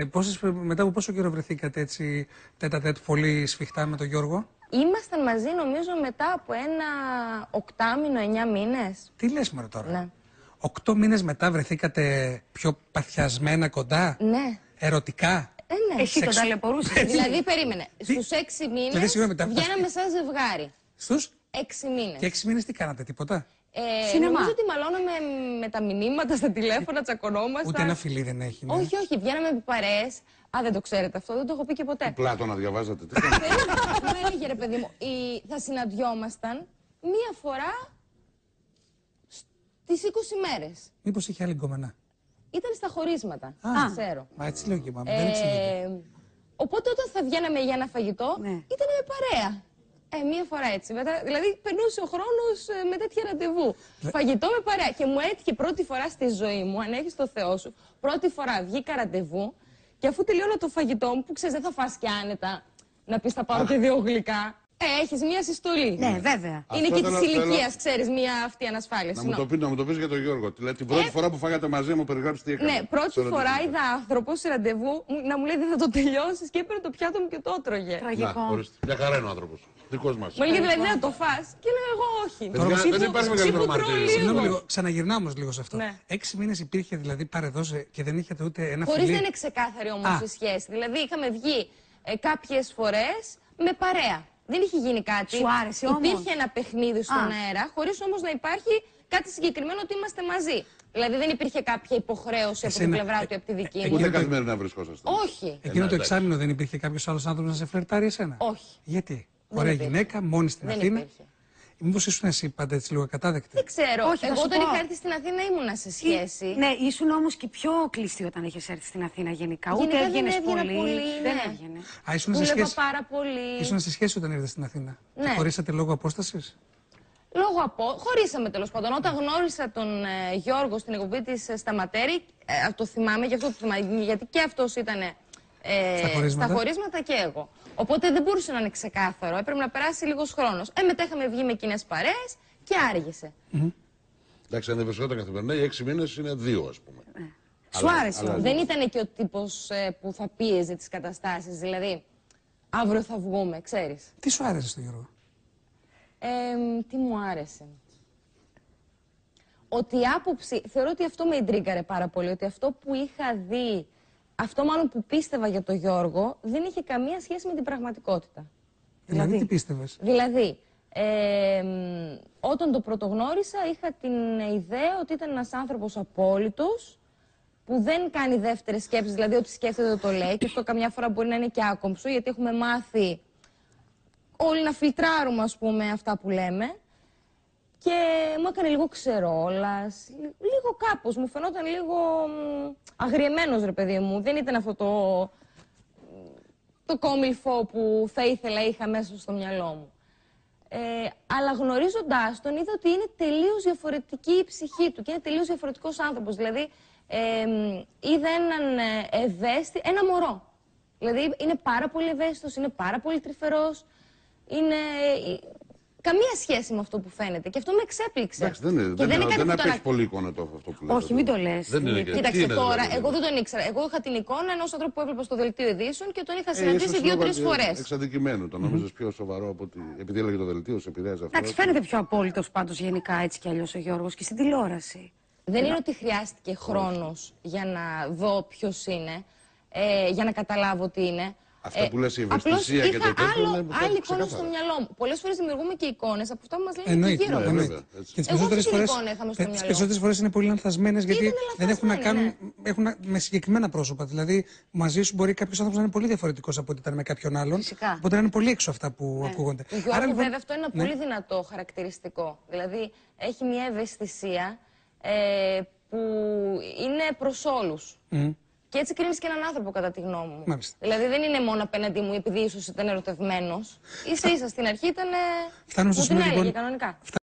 Μετά από πόσο καιρό βρεθήκατε έτσι τέτα-τέτ πολύ σφιχτά με τον Γιώργο? Ήμασταν μαζί νομίζω μετά από ένα 8 μήνο, 9 μήνες. Τι λες μωρέ τώρα? Ναι. 8 μήνες μετά βρεθήκατε πιο παθιασμένα κοντά? Ναι. Ερωτικά? Ναι. Εσύ τον ταλαιπωρούσες. Δηλαδή, περίμενε. Στους 6 μήνες βγαίναμε σαν ζευγάρι. Στους 6 μήνες. Και 6 μήνες τι κάνατε, τίποτα? Νομίζω ότι μαλώναμε με τα μηνύματα στα τηλέφωνα, τσακωνόμασταν. Ούτε ένα φιλί δεν έχει. Ναι. Όχι, όχι, βγαίναμε επί παρέες. Α, δεν το ξέρετε αυτό, δεν το έχω πει και ποτέ. Πλάτωνα διαβάζατε. Μου έλεγε ρε παιδί μου, θα συναντιόμασταν μία φορά στις 20 μέρες. Μήπως είχε άλλη γκόμενα? Ήταν στα χωρίσματα, ξέρω. Μα έτσι λέω και μάμα, δεν εξηγείται. Οπότε όταν θα βγαίναμε για ένα φαγητό, ήταν με παρέα. Μία φορά έτσι. Μετά, δηλαδή περνούσε ο χρόνος με τέτοια ραντεβού. Φαγητό με παρέα. Και μου έτυχε πρώτη φορά στη ζωή μου, αν έχεις το Θεό σου, πρώτη φορά βγήκα ραντεβού και αφού τελειώνω το φαγητό μου, που ξέρεις δεν θα φας και άνετα, να πεις θα πάρω και 2 γλυκά. Έχεις μία συστολή. Ναι, βέβαια. Είναι και της ηλικίας, ξέρεις, μία αυτή ανασφάλεια. Να μου το πεις για τον Γιώργο. Την πρώτη φορά που φάγατε μαζί μου, περιγράψεις τι έκανε. Ναι, πρώτη φορά είδα άνθρωπο σε ραντεβού να μου λέει δεν θα το τελειώσεις και έπαιρνε το πιάτο μου και το έτρωγε. Τραγικό. Μια χαρά είναι ο άνθρωπος. Δικός μας. Μου έλεγε δηλαδή να το φας και λέω εγώ όχι. Δεν υπάρχει μεγαλύτερο μαρτύριο. Συγγνώμη λίγο, ξαναγυρνάω όμως λίγο σε αυτό. Ναι. 6 μήνες υπήρχε δηλαδή παρεδόσε και δεν είχατε ούτε ένα φιλί? Χωρίς να είναι ξεκάθαρη όμως η σχέση. Δηλαδή είχαμε βγει κάποιες φορές με παρέα. Δεν είχε γίνει κάτι. Σου άρεσε όμως? Υπήρχε ένα παιχνίδι στον αέρα, χωρίς όμως να υπάρχει κάτι συγκεκριμένο ότι είμαστε μαζί. Δηλαδή δεν υπήρχε κάποια υποχρέωση από την πλευρά του ή από τη δική μου. Ούτε καθημερινά βρισκόσασταν. Όχι. Εκείνο το εξάμηνο δεν υπήρχε κάποιος άλλος άνθρωπος να σε φλερτάρει εσένα? Όχι. Γιατί? Ωραία γυναίκα, μόνη στην Αθήνα. Μήπως ήσουν εσύ πάντα έτσι λίγο ακατάδεκτη? Δεν ξέρω. Όχι, εγώ όταν είχα έρθει στην Αθήνα ήμουνα σε σχέση. Ναι, ήσουν όμως και πιο κλειστή όταν είχες έρθει στην Αθήνα γενικά. Ούτε έβγαινες πολύ. Δεν έβγαινε. Α, ήσουν σε Δούλευα σχέση? πάρα πολύ. Ήσουν σε σχέση όταν ήρθες στην Αθήνα? Ναι. Και χωρίσατε λόγω απόστασης? Χωρίσαμε τέλος πάντων. Όταν γνώρισα τον Γιώργο στην εκπομπή της Σταματέρη, το θυμάμαι, γι' αυτό το θυμάμαι, γιατί και αυτός ήταν στα χωρίσματα και εγώ. Οπότε δεν μπορούσε να είναι ξεκάθαρο, έπρεπε να περάσει λίγος χρόνος. Μετά είχαμε βγει με κοινές παρέες και άργησε. Εντάξει, αν δεν βρισκόταν καθημερινά, οι 6 μήνες είναι 2, ας πούμε. Σου άρεσε? Δεν ήταν και ο τύπος που θα πίεζε τις καταστάσεις, δηλαδή αύριο θα βγούμε, ξέρεις. Τι σου άρεσε στο Γιώργο? Τι μου άρεσε? Ότι η άποψη, θεωρώ ότι αυτό με ιντρίγκαρε πάρα πολύ, ότι αυτό που είχα δει, αυτό μάλλον που πίστευα για τον Γιώργο, δεν είχε καμία σχέση με την πραγματικότητα. Δηλαδή τι πίστευες? Δηλαδή, όταν το πρωτογνώρισα είχα την ιδέα ότι ήταν ένας άνθρωπος απόλυτος, που δεν κάνει δεύτερες σκέψεις, δηλαδή ότι σκέφτεται το λέει, και αυτό καμιά φορά μπορεί να είναι και άκομψο, γιατί έχουμε μάθει όλοι να φιλτράρουμε, ας πούμε, αυτά που λέμε. Και μου έκανε λίγο ξερόλας, λίγο κάπως, μου φαινόταν λίγο αγριεμένος ρε παιδί μου. Δεν ήταν αυτό το κόμιλφο που θα ήθελα είχα μέσα στο μυαλό μου. Αλλά γνωρίζοντάς τον είδα ότι είναι τελείως διαφορετική η ψυχή του και είναι τελείως διαφορετικός άνθρωπος. Δηλαδή είδα έναν ένα μωρό. Δηλαδή είναι πάρα πολύ ευαίσθητος, είναι πάρα πολύ τρυφερός, είναι... Καμία σχέση με αυτό που φαίνεται. Και αυτό με εξέπληξε. Εντάξει, δεν απέχει πολύ εικόνα το αυτό που λέτε. Όχι, μην το λες. Κοίταξε τώρα, εγώ δεν τον ήξερα. Εγώ είχα την εικόνα ενός ανθρώπου που έβλεπα στο δελτίο ειδήσεων και τον είχα συναντήσει 2-3 φορές. Εξαντικειμένου. Το νόμιζες πιο σοβαρό από ότι. Επειδή έλεγε το δελτίο, σε επηρέαζε αυτό. Εντάξει, φαίνεται πιο απόλυτος πάντως γενικά έτσι κι αλλιώς ο Γιώργος και στην τηλεόραση. Δεν είναι ότι χρειάστηκε χρόνος για να δω ποιος είναι, για να καταλάβω τι είναι. Αυτά που λες η ευαισθησία και το τέτοιο. Άλλη εικόνα στο μυαλό μου. Πολλές φορές δημιουργούμε και εικόνες από αυτά που μας λένε και γύρω. Και τις περισσότερες φορές είναι πολύ λανθασμένες, γιατί δεν έχουν να κάνουν με συγκεκριμένα πρόσωπα. Δηλαδή, μαζί σου μπορεί κάποιος άνθρωπος να είναι πολύ διαφορετικός από ότι ήταν με κάποιον άλλον. Φυσικά. Οπότε να είναι πολύ έξω αυτά που ακούγονται. Το Γιώργο, βέβαια, αυτό είναι ένα πολύ δυνατό χαρακτηριστικό. Δηλαδή, έχει μια ευαισθησία που είναι προς όλους. Και έτσι κρίνεις και έναν άνθρωπο, κατά τη γνώμη μου. Μάλιστα. Δηλαδή δεν είναι μόνο απέναντί μου επειδή ίσως ήταν ερωτευμένος. Ίσα ίσα στην αρχή ήταν. Μου την έλεγε κανονικά.